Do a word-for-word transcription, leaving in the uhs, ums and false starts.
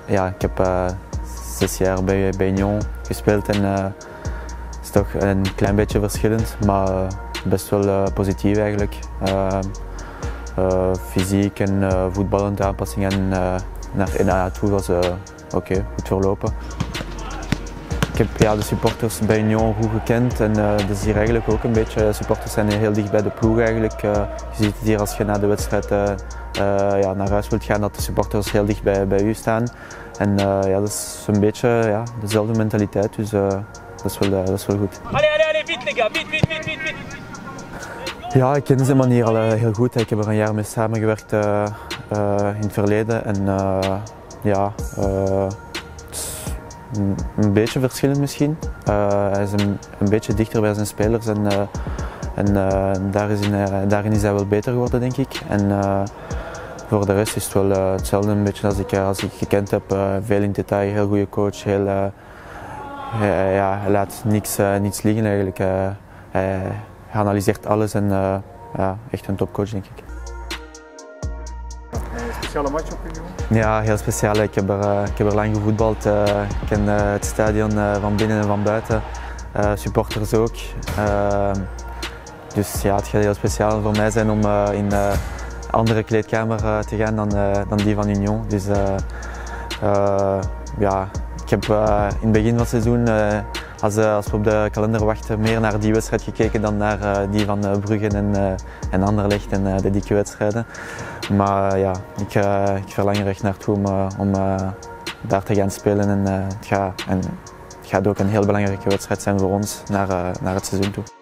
ja, ik heb uh, zes jaar bij, bij Union gespeeld en uh, het is toch een klein beetje verschillend, maar uh, best wel uh, positief eigenlijk. Uh, uh, fysiek en uh, voetballende aanpassingen uh, naar N A A toe was uh, oké, okay, goed verlopen. Ik heb ja, de supporters bij Union goed gekend en uh, dat is hier eigenlijk ook een beetje, supporters zijn heel dicht bij de ploeg eigenlijk. Uh, je ziet het hier als je na de wedstrijd uh, uh, ja, naar huis wilt gaan, dat de supporters heel dicht bij, bij u staan. En uh, ja, dat is een beetje ja, dezelfde mentaliteit, dus uh, dat, is wel, uh, dat is wel goed. Allee, allee, allee, vite, les gars, vite, vite, vite, vite, vite. Ja, ik ken zijn manier al uh, heel goed. Ik heb er een jaar mee samengewerkt uh, uh, in het verleden en uh, ja, uh, een, een beetje verschillend misschien. Uh, hij is een, een beetje dichter bij zijn spelers en, uh, en uh, daar is in, uh, daarin is hij wel beter geworden, denk ik. En, uh, voor de rest is het wel uh, hetzelfde een beetje als ik, uh, als ik gekend heb. Uh, veel in detail, heel goede coach. Heel, uh, hij, ja, hij laat niets, uh, niets liggen eigenlijk. Uh, hij, Hij analyseert alles en uh, ja, echt een topcoach, denk ik. Een speciale match op Union? Ja, heel speciaal. Ik heb er, uh, ik heb er lang gevoetbald. Uh, ik ken uh, het stadion uh, van binnen en van buiten. Uh, supporters ook. Uh, dus ja, het gaat heel speciaal voor mij zijn om uh, in een uh, andere kleedkamer uh, te gaan dan, uh, dan die van Union. Dus uh, uh, ja, ik heb uh, in het begin van het seizoen uh, Als, uh, als we op de kalender wachten, meer naar die wedstrijd gekeken dan naar uh, die van uh, Brugge en, uh, en Anderlecht en uh, de dikke wedstrijden. Maar uh, ja, ik, uh, ik verlang er echt naartoe om, uh, om uh, daar te gaan spelen en, uh, het, gaat, en het gaat ook een heel belangrijke wedstrijd zijn voor ons naar, uh, naar het seizoen toe.